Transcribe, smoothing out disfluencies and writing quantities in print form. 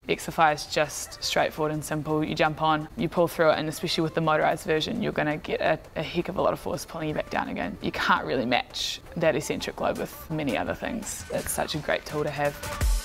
Exerfly is just straightforward and simple. You jump on, you pull through it, and especially with the motorised version, you're going to get a heck of a lot of force pulling you back down again. You can't really match that eccentric load with many other things. It's such a great tool to have.